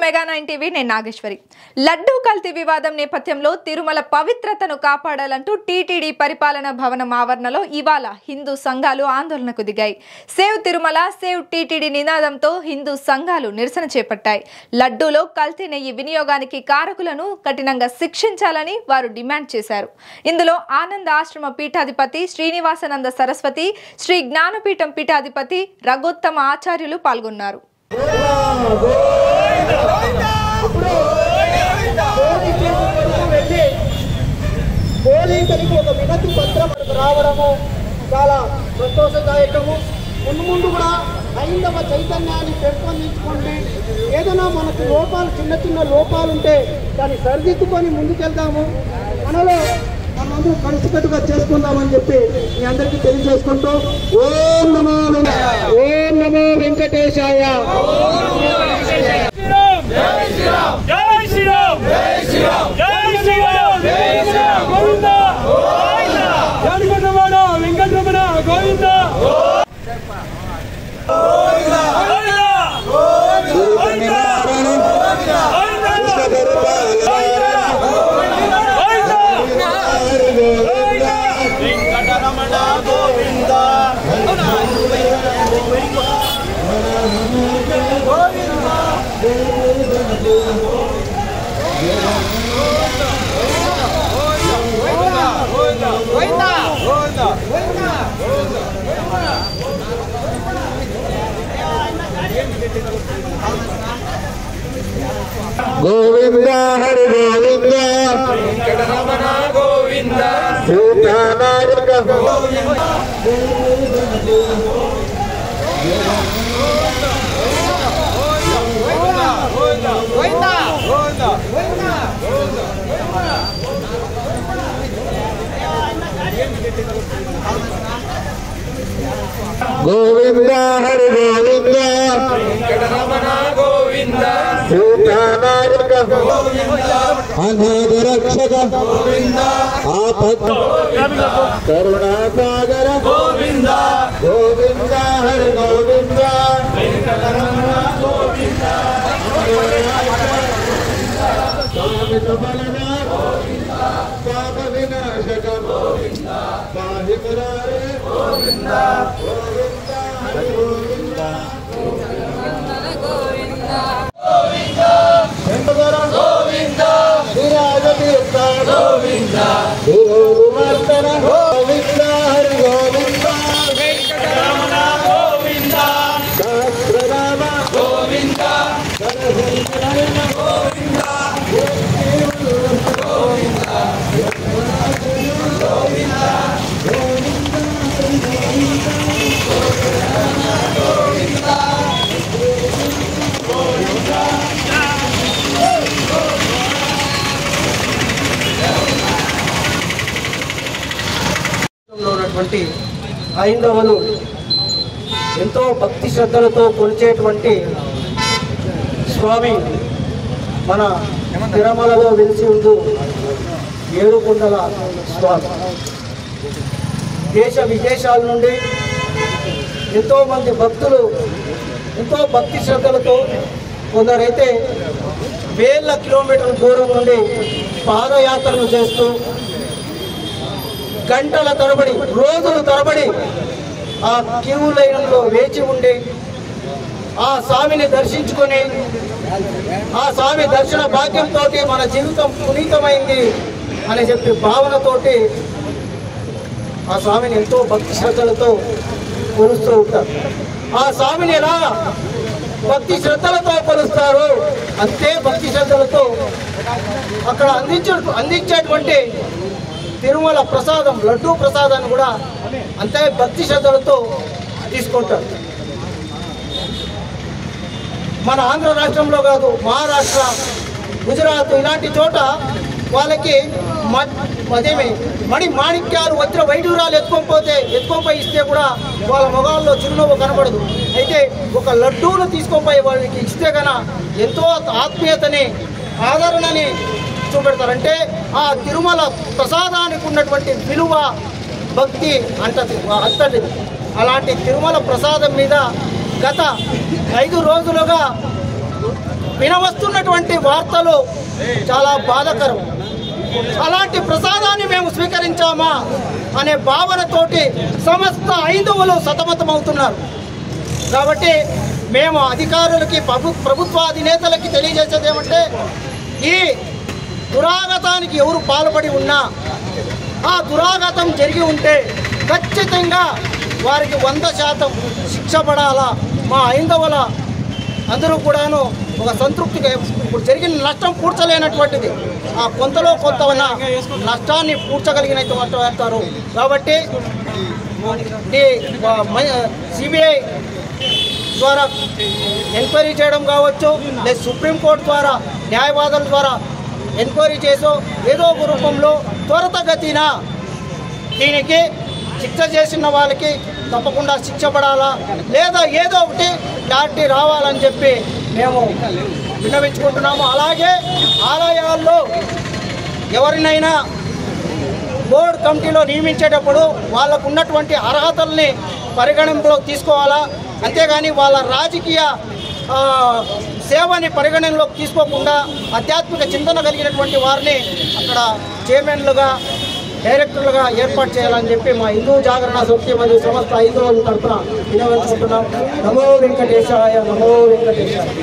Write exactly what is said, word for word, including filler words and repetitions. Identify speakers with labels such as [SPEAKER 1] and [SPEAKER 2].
[SPEAKER 1] Mega nine TV నేను నాగేశ్వరి. లడ్డూ కల్తీ వివాదం నేపథ్యంలో తిరుమల పవిత్రతను కాపాడాలంటూ టీటీడీ పరిపాలన భవనం ఆవరణలో ఇవాళ హిందూ సంఘాలు ఆందోళనకు దిగాయి. సేవ్ తిరుమల సేవ్ టీటీడీ నినాదంతో హిందూ సంఘాలు నిరసన చేపట్టాయి. లడ్డూలో కల్తీ నెయ్యి వినియోగానికి కారకులను కఠినంగా శిక్షించాలని వారు డిమాండ్ చేశారు. ఇందులో ఆనంద ఆశ్రమ పీఠాధిపతి శ్రీనివాసానంద సరస్వతి, శ్రీ జ్ఞానపీఠం పీఠాధిపతి రఘోత్తమ ఆచార్యులు పాల్గొన్నారు.
[SPEAKER 2] పోలీసులకు ఒక వినతి పత్రం రావడము చాలా సంతోషదాయకము. ముందు ముందు కూడా హైందవ చైతన్యాన్ని పెంపొందించుకోండి. ఏదైనా మనకు లోపాలు చిన్న చిన్న లోపాలు ఉంటే దాన్ని సరిదిద్దుకొని ముందుకెళ్దాము. మనలో మనందరూ కలిసికట్టుగా చేసుకుందామని చెప్పి మీ అందరికీ తెలియజేసుకుంటూ ఓం నమో ఓం నమో వెంకటేశాయ. వెంకటరమణ గోవింద. గోవింద హరి గోవింద వెంకటరమణ గోవింద సీతానాయక గోవింద. గోవింద హరి గోవింద వెంకటరమణ గోవింద సీతానాయక గోవింద అనాథ రక్షక గోవింద ఆపత్ కరుణాసాగర గోవింద. గోవింద హరి గోవింద వెంకటరమణ గోవింద పాప వినాశక గోవింద పాహి మురారే గోవింద. గోవింద హరి గోవింద గోవింద గోవింద విరాజతీర్థ గోవింద గురుమర్దన గోవింద హరి గోవింద వెంకటరమణ గోవింద సహస్రనామ గోవింద గణహరిణ గోవింద గోవింద గోవింద ఉన్నటువంటి హైందవులు ఎంతో భక్తి శ్రద్ధలతో కొలిచేటువంటి స్వామి మన తిరుమలలో వెలిసి ఉండు ఏడుకొండల స్వామి. దేశ విదేశాల నుండి ఎంతోమంది భక్తులు ఎంతో భక్తి శ్రద్ధలతో, కొందరైతే వేల కిలోమీటర్ల దూరం నుండి పాదయాత్రలు చేస్తూ గంటల తరబడి రోజుల తరబడి ఆ క్యూ లైన్లో వేచి ఉండి ఆ స్వామిని దర్శించుకొని ఆ స్వామి దర్శన భాగ్యంతో మన జీవితం పునీతమైంది అని చెప్పి భావనతోటి ఆ స్వామిని ఎంతో భక్తి శ్రద్ధలతో కొలుస్తూ ఉంటారు. ఆ స్వామిని ఎలా భక్తి శ్రద్ధలతో కొలుస్తారు అంతే భక్తి శ్రద్ధలతో అక్కడ అందించే అందించేటువంటి తిరుమల ప్రసాదం లడ్డూ ప్రసాదాన్ని కూడా అంతే భక్తి శ్రద్ధలతో తీసుకుంటారు. మన ఆంధ్ర రాష్ట్రంలో కాదు, మహారాష్ట్ర, గుజరాత్ ఇలాంటి చోట వాళ్ళకి అదేమి మణి మాణిక్యాలు వజ్ర వైడూరాలు ఎత్తుకొని పోతే ఎత్తుకొని పోయి ఇస్తే కూడా వాళ్ళ మొగాల్లో చిరునవ్వు కనబడదు. అయితే ఒక లడ్డూను తీసుకొని పోయి వాళ్ళకి ఇస్తే కన్నా ఎంతో ఆత్మీయతని ఆదరణని చూపెడతారంటే ఆ తిరుమల ప్రసాదానికి ఉన్నటువంటి విలువ భక్తి అంటది అంతటిది. అలాంటి తిరుమల ప్రసాదం మీద గత ఐదు రోజులుగా వినవస్తున్నటువంటి వార్తలు చాలా బాధాకరం. అలాంటి ప్రసాదాన్ని మేము స్వీకరించామా అనే భావనతోటి సమస్త హైందవులు సతమతమవుతున్నారు. కాబట్టి మేము అధికారులకి ప్రభు ప్రభుత్వ అధినేతలకి తెలియజేసేది ఏమంటే, ఈ దురాగతానికి ఎవరు పాల్పడి ఉన్నా, ఆ దురాగతం జరిగి ఉంటే ఖచ్చితంగా వారికి వంద శాతం శిక్ష పడాలా. మా హైందవుల అందరూ కూడాను ఒక సంతృప్తిగా, ఇప్పుడు జరిగిన నష్టం పూడ్చలేనటువంటిది, ఆ కొంతలో కొంత నష్టాన్ని పూడ్చగలిగినటువంటి అంటారు. కాబట్టి సిబిఐ ద్వారా ఎంక్వైరీ చేయడం కావచ్చు, లేదా సుప్రీంకోర్టు ద్వారా న్యాయవాదుల ద్వారా ఎంక్వైరీ చేసో ఏదో ఒక రూపంలో త్వరితగతిన దీనికి శిక్ష చేసిన వాళ్ళకి తప్పకుండా శిక్ష పడాలా, లేదా ఏదో ఒకటి క్లారిటీ రావాలని చెప్పి మేము విన్నవించుకుంటున్నాము. అలాగే ఆలయాల్లో ఎవరినైనా బోర్డు కమిటీలో నియమించేటప్పుడు వాళ్ళకు ఉన్నటువంటి అర్హతల్ని పరిగణనలోకి తీసుకోవాలా, అంతేగాని వాళ్ళ రాజకీయ సేవని పరిగణనలోకి తీసుకోకుండా ఆధ్యాత్మిక చింతన కలిగినటువంటి వారిని అక్కడ చైర్మన్లుగా, డైరెక్టర్లుగా ఏర్పాటు చేయాలని చెప్పి మా హిందూ జాగరణ సమితి మరియు సమస్త హిందువుల తరఫున వినవించుకుంటున్నాం. నమో వెంకటేశాయ, నమో వెంకటేశాయ.